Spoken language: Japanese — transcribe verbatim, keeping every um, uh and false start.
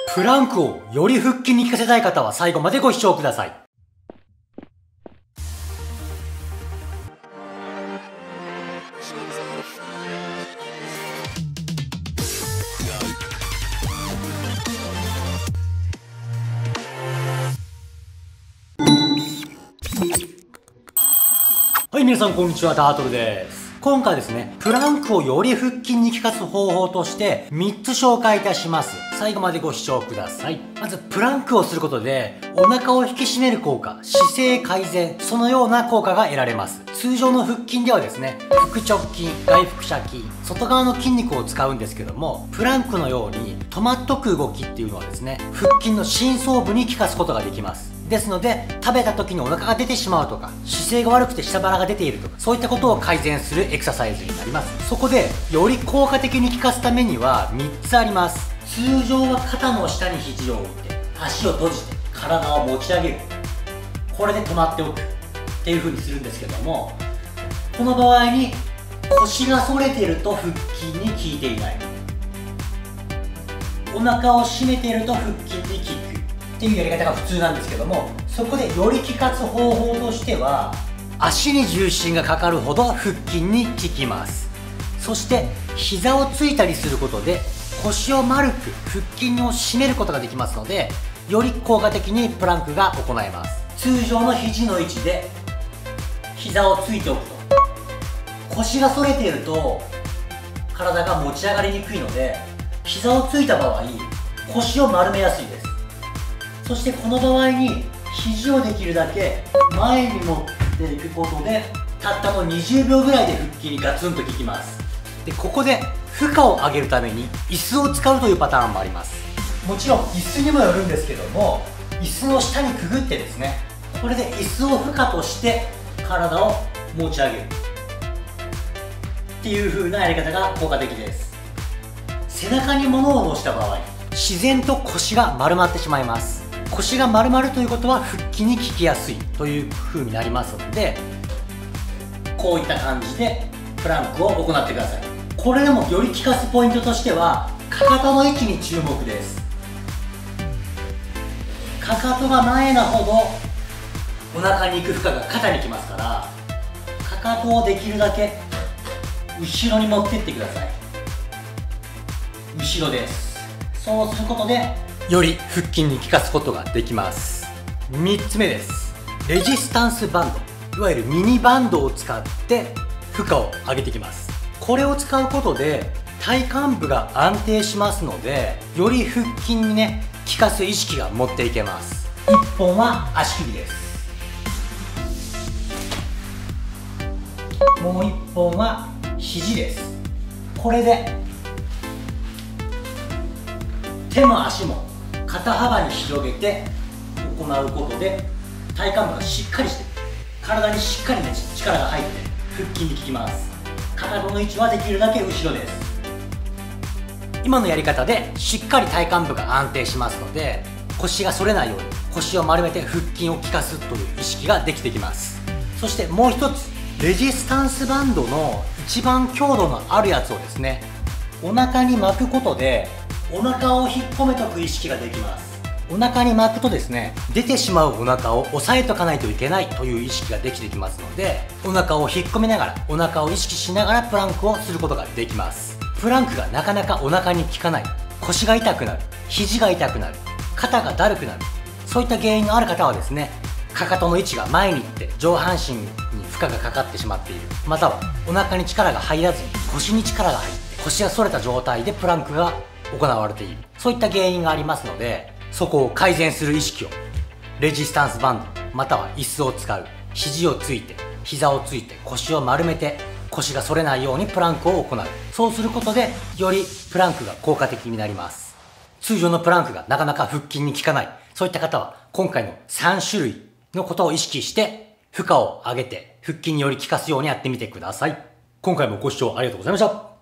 プランクをより腹筋に効かせたい方は最後までご視聴ください。はい、皆さんこんにちは、タートルです。今回ですね、プランクをより腹筋に効かす方法としてみっつ紹介いたします。最後までご視聴ください。まず、プランクをすることでお腹を引き締める効果、姿勢改善、そのような効果が得られます。通常の腹筋ではですね、腹直筋、外腹斜筋、外側の筋肉を使うんですけども、プランクのように止まっとく動きっていうのはですね、腹筋の深層部に効かすことができます。ですので、食べた時にお腹が出てしまうとか、姿勢が悪くて下腹が出ているとか、そういったことを改善するエクササイズになります。そこで、より効果的に効かすためにはみっつあります。通常は肩の下に肘を置いて、足を閉じて、体を持ち上げる。これで止まっておく。っていう風にするんですけども、この場合に腰が反れていると腹筋に効いていない。お腹を締めていると腹筋に効く。っていうやり方が普通なんですけども、そこでより効かす方法としては、足に重心がかかるほど腹筋に効きます。そして膝をついたりすることで腰を丸く腹筋を締めることができますので、より効果的にプランクが行えます。通常の肘の位置で膝をついておくと、腰が反れていると体が持ち上がりにくいので、膝をついた場合腰を丸めやすいです。そしてこの場合に肘をできるだけ前に持っていくことで、たったのにじゅうびょうぐらいで腹筋にガツンと効きます。で、ここで負荷を上げるために椅子を使うというパターンもあります。もちろん椅子にもよるんですけども、椅子の下にくぐってですね、これで椅子を負荷として体を持ち上げるっていう風なやり方が効果的です。背中に物を乗せた場合、自然と腰が丸まってしまいます。腰が丸まるということは腹筋に効きやすいという風になりますので、こういった感じでプランクを行ってください。これでもより効かすポイントとしては、かかとの位置に注目です。かかとが前なほどお腹に行く負荷が肩にきますから、かかとをできるだけ後ろに持っていってください。後ろです。そうすることでより腹筋に効かすことができます。みっつめです。レジスタンスバンド、いわゆるミニバンドを使って負荷を上げていきます。これを使うことで体幹部が安定しますので、より腹筋にね効かす意識が持っていけます。いっぽんは足首です。もういっぽんは肘です。これで手も足も肩幅に広げて行うことで、体幹部がしっかりして、体にしっかりね力が入って腹筋に効きます。かかとの位置はできるだけ後ろです。今のやり方でしっかり体幹部が安定しますので、腰が反れないように腰を丸めて腹筋を効かすという意識ができてきます。そしてもう一つ、レジスタンスバンドの一番強度のあるやつをですね、お腹に巻くことでお腹を引っ込めとく意識ができます。お腹に巻くとですね、出てしまうお腹を押さえとかないといけないという意識ができてきますので、お腹を引っ込めながらお腹を意識しながらプランクをすることができます。プランクがなかなかお腹に効かない、腰が痛くなる、肘が痛くなる、肩がだるくなる、そういった原因のある方はですね、かかとの位置が前に行って上半身に負荷がかかってしまっている、またはお腹に力が入らずに腰に力が入って腰が反れた状態でプランクが行われている、そういった原因がありますので、そこを改善する意識をレジスタンスバンドまたは椅子を使う、肘をついて膝をついて腰を丸めて腰が反れないようにプランクを行う。そうすることでよりプランクが効果的になります。通常のプランクがなかなか腹筋に効かない、そういった方は今回のさんしゅるいのことを意識して負荷を上げて腹筋により効かすようにやってみてください。今回もご視聴ありがとうございました。